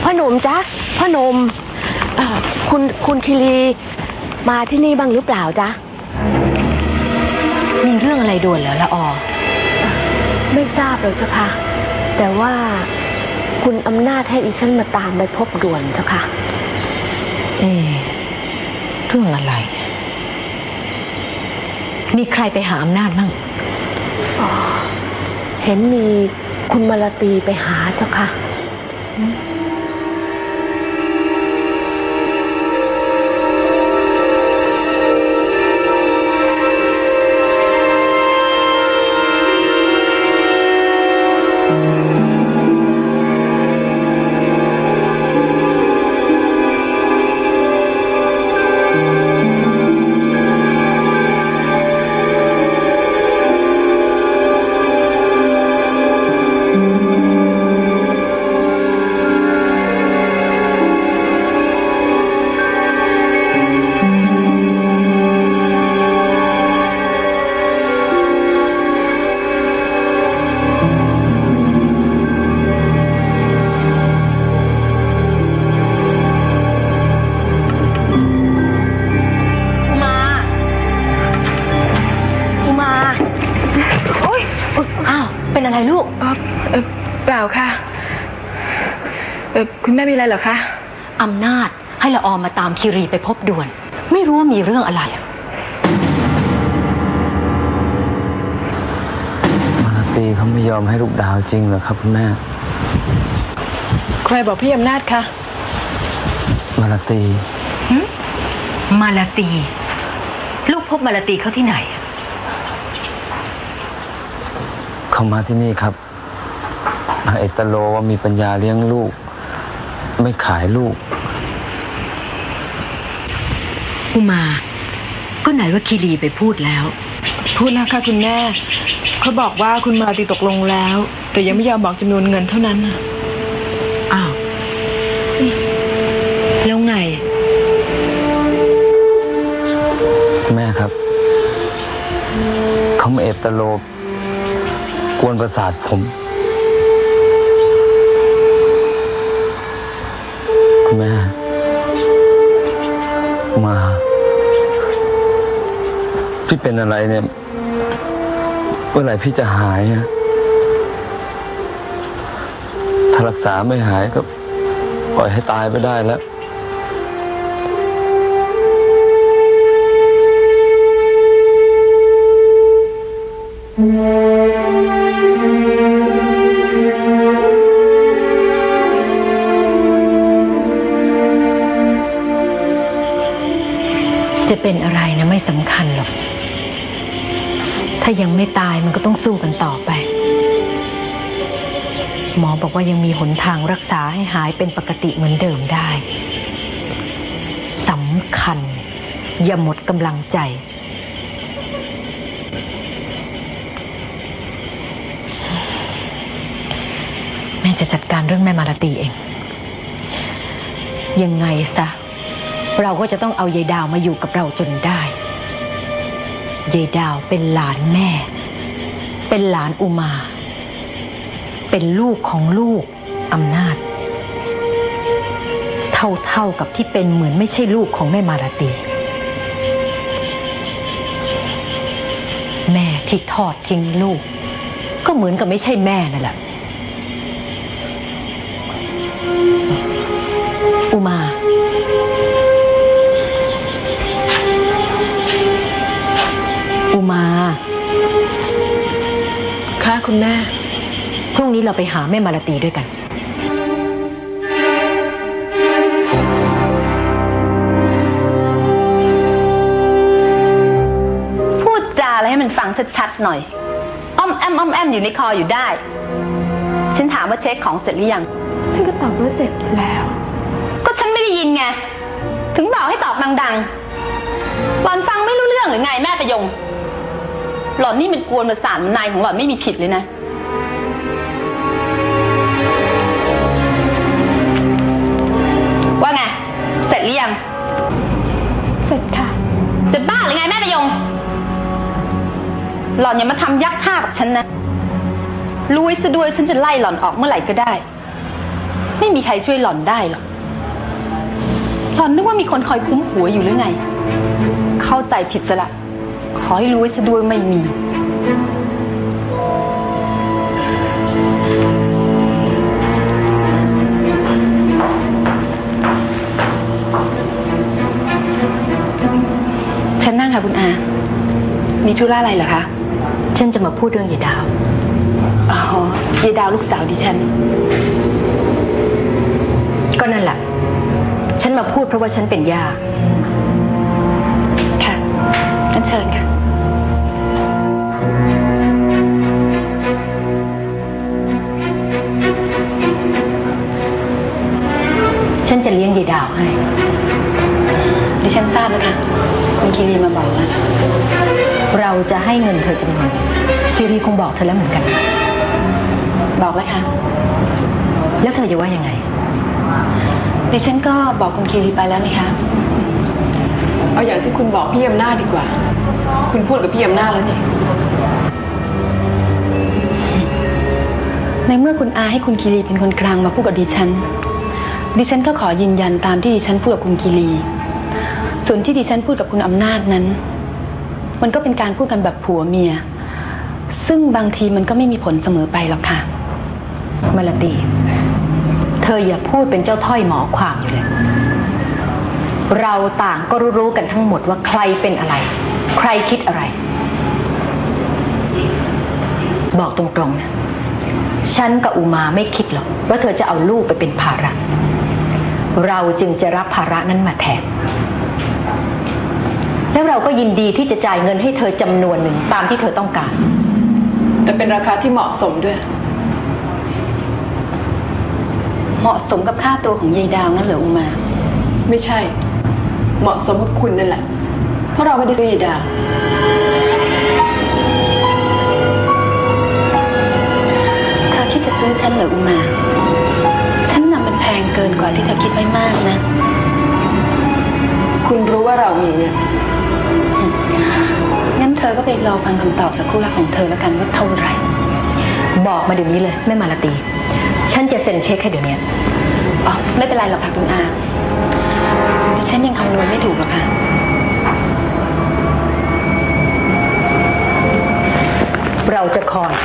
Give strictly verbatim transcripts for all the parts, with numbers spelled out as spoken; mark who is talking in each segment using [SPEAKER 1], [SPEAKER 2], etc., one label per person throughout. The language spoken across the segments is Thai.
[SPEAKER 1] พ่อหนุ่มจ๊ะพ่อหนุ่มคุณคุณคิรีมาที่นี่บ้างหรือเปล่าจ๊ะ
[SPEAKER 2] มีเรื่องอะไรด่วนเหรอละออ
[SPEAKER 1] ไม่ทราบเลยเจ้าค่ะแต่ว่าคุณอำนาจให้ดิฉันมาตามไปพบด่วนเจ้าค่ะ
[SPEAKER 2] เอ๊ะเรื่องอะไรมีใครไปหาอำนาจบ้าง
[SPEAKER 1] เห็นมีคุณมาลาตีไปหาเจ้าค่ะ
[SPEAKER 2] เป็นอะไรลูก
[SPEAKER 3] อ๋อเปล่าค่ะเออคุณแม่มีอะไรเหรอคะ
[SPEAKER 2] อำนาจให้ละออมาตามคิรีไปพบด่วนไม่รู้ว่ามีเรื่องอะไร
[SPEAKER 4] มาลาตีเขาไม่ยอมให้ลูกดาวจริงเหรอครับคุณแม่
[SPEAKER 3] ใครบอกพี่อำนาจคะ
[SPEAKER 4] มาลาตี
[SPEAKER 2] มาลาตีลูกพบมาลาตีเขาที่ไหน
[SPEAKER 4] เขามาที่นี่ครับนางเอตโลว่ามีปัญญาเลี้ยงลูกไม่ขายลูก
[SPEAKER 2] อุมาก็ไหนว่าคิรีไปพูดแล้ว
[SPEAKER 3] พูดแล้วค่ะคุณแม่เขาบอกว่าคุณมาตีตกลงแล้วแต่ยังไม่ยอมบอกจำนวนเงินเท่านั้นนะ
[SPEAKER 2] อ้าวแล้วไง
[SPEAKER 4] แม่ครับเขามาเอตโลกวนประสาทผมคุณแม่มาพี่เป็นอะไรเนี่ยเมื่อไหร่พี่จะหายอะถ้ารักษาไม่หายก็ปล่อยให้ตายไปได้แล้ว
[SPEAKER 2] จะเป็นอะไรนะไม่สำคัญหรอกถ้ายังไม่ตายมันก็ต้องสู้กันต่อไปหมอบอกว่ายังมีหนทางรักษาให้หายเป็นปกติเหมือนเดิมได้สำคัญอย่าหมดกำลังใจแม่จะจัดการเรื่องแม่มาลาตีเองยังไงซะเราก็จะต้องเอายายดาวมาอยู่กับเราจนได้ยายดาวเป็นหลานแม่เป็นหลานอุมาเป็นลูกของลูกอำนาจเท่าๆกับที่เป็นเหมือนไม่ใช่ลูกของแม่มาลาตีแม่ที่ทอดทิ้งลูกก็เหมือนกับไม่ใช่แม่นั่นแหละอุมาอุมา
[SPEAKER 3] ค่ะคุณแม่
[SPEAKER 2] พรุ่งนี้เราไปหาแม่มาลาตีด้วยกัน
[SPEAKER 5] พูดจาอะไรให้มันฟังชัดๆหน่อยอ้อมแอมอ้อมแอมอยู่ในคออยู่ได้ฉันถามว่าเช็คของเสร็จหรือยัง
[SPEAKER 3] ฉันก็ตอบว่าเสร็จแล้ว
[SPEAKER 5] ก็ฉันไม่ได้ยินไงถึงบอกให้ตอบดังๆหล่อนฟังไม่รู้เรื่องหรือไงแม่ประยงหล่อนนี่มันกวนประสาทมันนายของหล่อนไม่มีผิดเลยนะว่าไงเสร็จหรือยัง
[SPEAKER 3] เสร็จค่ะ
[SPEAKER 5] จะบ้าหรือไงแม่ประยงหล่อนอย่ามาทำยักษ์ท่ากับฉันนะรู้ซะด้วยฉันจะไล่หล่อนออกเมื่อไหร่ก็ได้ไม่มีใครช่วยหล่อนได้หรอกหล่อนนึกว่ามีคนคอยคุ้มหัวอยู่หรือไงเข้าใจผิดซะละขอให้รู้ไว้ซะด้วยไม่มีฉันนั่งค่ะคุณอามีธุระอะไรเหรอคะ
[SPEAKER 2] ฉันจะมาพูดเรื่องยายดาว
[SPEAKER 5] อ๋อยายดาวลูกสาวดิฉัน
[SPEAKER 2] ก็นั่นแหละฉันมาพูดเพราะว่าฉันเป็นย่า
[SPEAKER 5] ค่ะงั้นเชิญค่ะ
[SPEAKER 2] ฉันจะเลี้ยงยายดาวให้
[SPEAKER 5] ดิฉันทราบนะคะคุณคีรีมาบอกว่า
[SPEAKER 2] เราจะให้เงินเธอจำนวนคีรีคงบอกเธอแล้วเหมือนกัน
[SPEAKER 5] บอกแล้วค่ะ
[SPEAKER 2] แล้วเธอจะว่ายังไง
[SPEAKER 5] ดิฉันก็บอกคุณคีรีไปแล้วนี่คะ
[SPEAKER 3] เอาอย่างที่คุณบอกพี่อำนาจดีกว่าคุณพูดกับพี่อำนาจแล้วนี่
[SPEAKER 5] ในเมื่อคุณอาให้คุณคีรีเป็นคนกลางมาพูดกับดิฉันดิฉันก็ขอยืนยันตามที่ดิฉันพูดกับคุณคีรีส่วนที่ดิฉันพูดกับคุณอำนาจนั้นมันก็เป็นการพูดกันแบบผัวเมียซึ่งบางทีมันก็ไม่มีผลเสมอไปหรอกค่ะ
[SPEAKER 2] มาลาตีเธออย่าพูดเป็นเจ้าถ้อยหมอความอยู่เลยเราต่างก็รู้ๆกันทั้งหมดว่าใครเป็นอะไรใครคิดอะไรบอกตรงๆนะฉันกับอุมาไม่คิดหรอกว่าเธอจะเอาลูกไปเป็นภาระเราจึงจะรับภาระนั้นมาแทนแล้วเราก็ยินดีที่จะจ่ายเงินให้เธอจำนวนหนึ่งตามที่เธอต้องการ
[SPEAKER 3] แต่เป็นราคาที่เหมาะสมด้วย
[SPEAKER 5] เหมาะสมกับค่าตัวของยายดาวงั้นเหรออุมา
[SPEAKER 3] ไม่ใช่เหมาะสมกับคุณนั่นแหละเพราะเราไม่ได้ซื้อยายดาว
[SPEAKER 5] เธอคิดจะซื้อฉันเหรออุมาฉันน่ะมันแพงเกินกว่าที่เธอคิดไว้มากนะ
[SPEAKER 3] คุณรู้ว่าเรามีเงิน
[SPEAKER 5] งั้นเธอก็ไปรอฟังคำตอบจากคู่รักของเธอแล้วกันว่าเท่าไหร่
[SPEAKER 2] บอกมาเดี๋ยวนี้เลยแม่มาลาตีฉันจะเซ็นเช็คให้เดี๋ยวนี้
[SPEAKER 5] อ๋อไม่เป็นไรหรอกค่ะคุณอาฉันยังคำนวณไม่ถูกหรอกค่ะ
[SPEAKER 2] เราจะคอย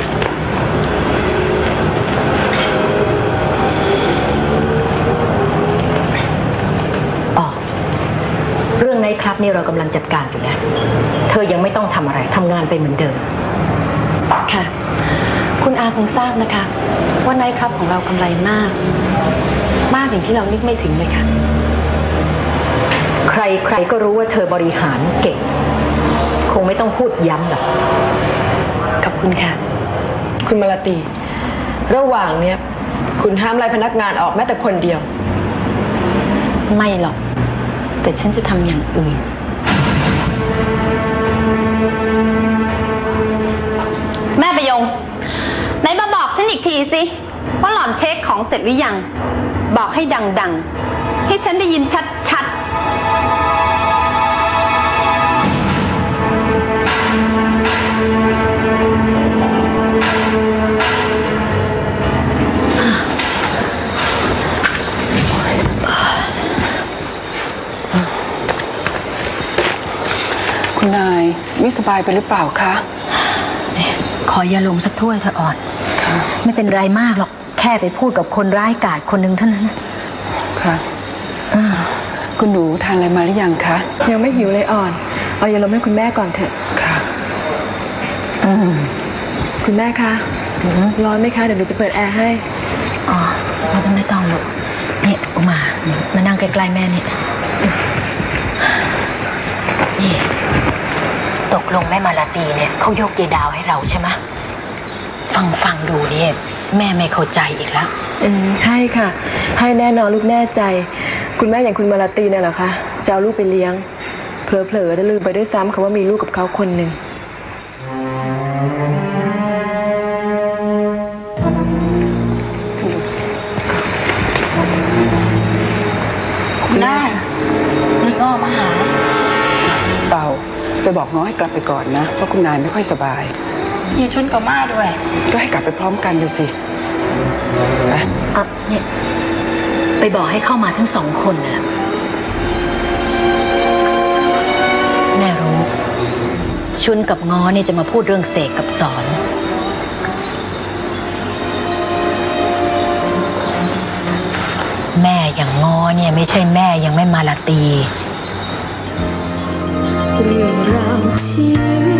[SPEAKER 2] อ๋อเรื่องไนท์คลับนี่เรากำลังจัดการอยู่แล้วเธอยังไม่ต้องทำอะไรทำงานไปเหมือนเดิม
[SPEAKER 5] ค่ะคุณอาคงทราบนะคะว่าไนท์คลับของเรากำไรมากมากอย่างที่เรานึกไม่ถึงเลยค่ะ
[SPEAKER 2] ใครใครก็รู้ว่าเธอบริหารเก่งคงไม่ต้องพูดย้ำหรอก
[SPEAKER 5] ขอบคุณค่ะ
[SPEAKER 3] คุณมาลาตีระหว่างเนี้ยคุณห้ามไล่พนักงานออกแม้แต่คนเดียว
[SPEAKER 5] ไม่หรอกแต่ฉันจะทำอย่างอื่นแม่ประยงไหนมาบอกฉันอีกทีสิว่าหล่อนเช็คของเสร็จหรือยังบอกให้ดังๆให้ฉันได้ยินชัด
[SPEAKER 3] ๆคุณนายไม่สบายไปหรือเปล่าคะ
[SPEAKER 2] ขอยาลมสักถ้วยเธออ่อนไม่เป็นไรมากหรอกแค่ไปพูดกับคนร้ายกาจคนหนึ่งเท่านั้น
[SPEAKER 3] ค่ะคุณหนูทานอะไรมาหรือยังคะยังไม่หิวเลยอ่อนเอายาลมให้คุณแม่ก่อนเถอะค่ะคุณแม่คะร้อนไหมคะเดี๋ยวหนูไปเปิดแอร์ให้
[SPEAKER 2] อ๋อไม่ต้องไม่ต้องหรอกนี่อุมามานั่งใกล้ๆแม่นี่นี่ตกลงแม่มาลาตีเนี่ยเขายกยายดาวให้เราใช่ไหมฟังฟังดูเนี่ยแม่ไม่เข้าใจอีกแล้ว
[SPEAKER 3] อืมให้ค่ะให้แน่นอนลูกแน่ใจคุณแม่อย่างคุณมาลาตีเนี่ยเหรอคะจะเอาลูกไปเลี้ยงเผลอๆได้ลืมไปด้วยซ้ำคำว่ามีลูกกับเขาคนหนึ่ง
[SPEAKER 5] คุณแม่นี่ก็มาหา
[SPEAKER 3] เต่าไปบอกง้อให้กลับไปก่อนนะเพราะคุณนายไม่ค่อยสบาย
[SPEAKER 5] ยีชุนกับม่าด้วย
[SPEAKER 3] ก็ให้กลับไปพร้อมกันดูสิไป
[SPEAKER 2] อ่ะเนี่ยไปบอกให้เข้ามาทั้งสองคนน่ะแม่รู้ชุนกับง้อเนี่ยจะมาพูดเรื่องเสกกับสอนแม่อย่างง้อเนี่ยไม่ใช่แม่ยังไม่มาลาตี
[SPEAKER 6] เรื่องราวชีวิต